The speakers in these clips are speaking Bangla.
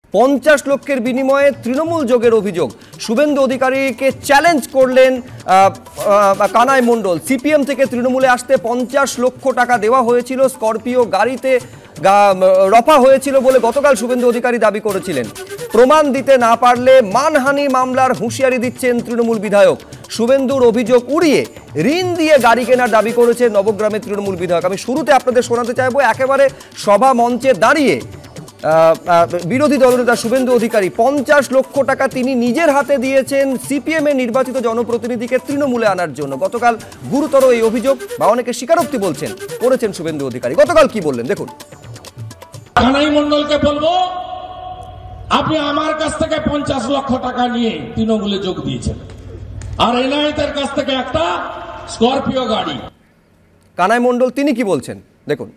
50 লক্ষের বিনিময়ে তৃণমূল যোগের অভিযোগ। শুভেন্দু অধিকারীকে চ্যালেঞ্জ করলেন কানাই মণ্ডল। সিপিএম থেকে তৃণমূলে আসতে 50 লক্ষ টাকা দেওয়া হয়েছিল, স্করপিও গাড়িতে রফা হয়েছিল বলে গতকাল শুভেন্দু অধিকারী দাবি করেছিলেন। প্রমাণ দিতে না পারলে মানহানি মামলার হুঁশিয়ারি দিচ্ছেন তৃণমূল বিধায়ক। শুভেন্দুর অভিযোগ উড়িয়ে ঋণ দিয়ে গাড়ি কেনার দাবি করেছে নবগ্রামের তৃণমূল বিধায়ক। আমি শুরুতে আপনাদের শোনাতে চাইবো একেবারে সভা মঞ্চে দাঁড়িয়ে বিরোধী দলনেতা শুভেন্দু অধিকারী 50 লক্ষ টাকা তিনি নিজের হাতে দিয়েছেন সিপিএম এর নির্বাচিত জনপ্রতিনিধিকে তৃণমূলে আনার জন্য। গতকাল গুরুতর এই অভিযোগ বা অনেকে স্বীকারোক্তি বলছেন করেছেন শুভেন্দু অধিকারী। গতকাল কি বললেন দেখুন। কানাই মণ্ডলকে বলবো, আপনি আমার কাছ থেকে 50 লক্ষ টাকা নিয়ে তৃণমূলে যোগ দিয়েছেন, আর এনআইতের কাছ থেকে একটা স্করপিও গাড়ি। কানাই মণ্ডল তিনি কি বলছেন দেখুন।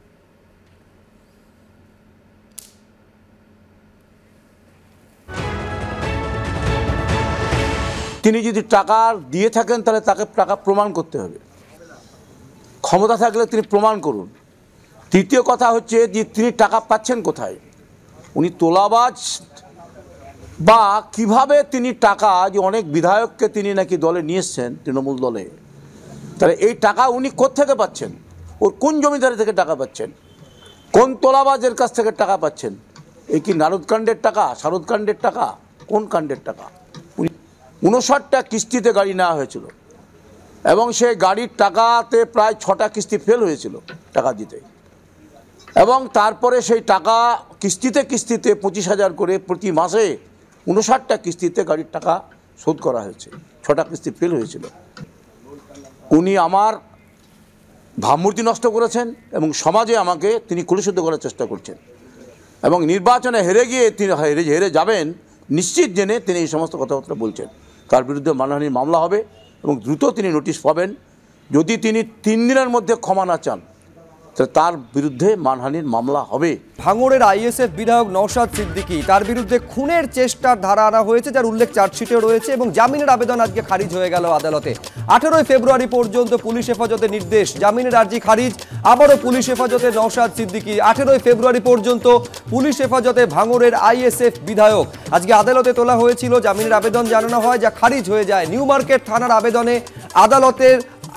তিনি যদি টাকা দিয়ে থাকেন তাহলে তাকে টাকা প্রমাণ করতে হবে, ক্ষমতা থাকলে তিনি প্রমাণ করুন। তৃতীয় কথা হচ্ছে যে তিনি টাকা পাচ্ছেন কোথায়, উনি তোলাবাজ বা কিভাবে তিনি টাকা, যে অনেক বিধায়ককে তিনি নাকি দলে নিয়ে এসছেন তৃণমূল দলে, তাহলে এই টাকা উনি কোত্থেকে পাচ্ছেন, ওর কোন জমিদারি থেকে টাকা পাচ্ছেন, কোন তোলাবাজের কাছ থেকে টাকা পাচ্ছেন? এই কি নারদকাণ্ডের টাকা, শারদকাণ্ডের টাকা, কোন কাণ্ডের টাকা? 59টা কিস্তিতে গাড়ি নেওয়া হয়েছিল এবং সেই গাড়ির টাকাতে প্রায় 6টা কিস্তি ফেল হয়েছিল টাকা দিতে, এবং তারপরে সেই টাকা কিস্তিতে 25,000 করে প্রতি মাসে 59টা কিস্তিতে গাড়ির টাকা শোধ করা হয়েছে, 6টা কিস্তি ফেল হয়েছিল। উনি আমার ভাবমূর্তি নষ্ট করেছেন এবং সমাজে আমাকে তিনি কলুষিত করার চেষ্টা করছেন, এবং নির্বাচনে হেরে গিয়ে তিনি হেরে যাবেন নিশ্চিত জেনে তিনি এই সমস্ত কথাবার্তা বলছেন। তার বিরুদ্ধে মানহানির মামলা হবে এবং দ্রুত তিনি নোটিশ পাবেন। যদি তিনি 3 দিনের মধ্যে ক্ষমা না চান তাহলে তার বিরুদ্ধে মানহানির মামলা হবে। ভাঙড়ের আইএসএফ বিধায়ক নওশাদ সিদ্দিকী, তার বিরুদ্ধে খুনের চেষ্টার ধারা আনা হয়েছে, যার উল্লেখ চার্জশিটে রয়েছে, এবং জামিনের আবেদন আজকে খারিজ হয়ে গেল আদালতে। 18 ফেব্রুয়ারি পর্যন্ত পুলিশ হেফাজতের নির্দেশ, জামিনের আর্জি খারিজ। আবারও পুলিশ হেফাজতে নওশাদ সিদ্দিকী, 18 ফেব্রুয়ারি পর্যন্ত পুলিশ হেফাজতে ভাঙড়ের আইএসএফ বিধায়ক। আজকে আদালতে তোলা হয়েছিল, জামিনের আবেদন জানানো হয়, যা খারিজ হয়ে যায়। নিউ মার্কেট থানার আবেদনে আদালতে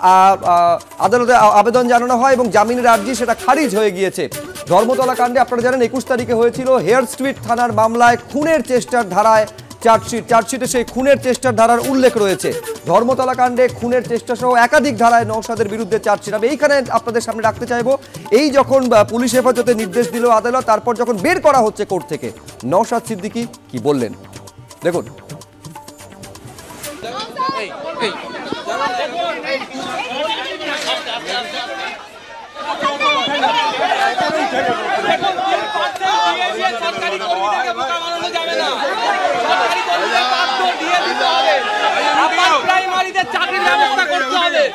আবেদন জানানো হয় এবং জামিনের আর্জি সেটা খারিজ হয়ে গিয়েছে। ধর্মতলা কাণ্ডে আপনারা জানেন 21 তারিখে হয়েছিল হেয়ার স্ট্রিট থানার মামলায় খুনের চেষ্টার ধারায় চার্জশিটে সেই খুনের চেষ্টার ধারার উল্লেখ রয়েছে। ধর্মতলা কাণ্ডে খুনের চেষ্টা সহ একাধিক ধারায় নওশাদের বিরুদ্ধে চার্জশিট। আমি এইখানে আপনাদের সামনে রাখতে চাইবো, এই যখন পুলিশ হেফাজতে নির্দেশ দিল আদালত, তারপর যখন বের করা হচ্ছে কোর্ট থেকে, নওশাদ সিদ্দিকী কি বললেন দেখুন। প্রাইমারিতে চাকরির ব্যবস্থা করতে হবে।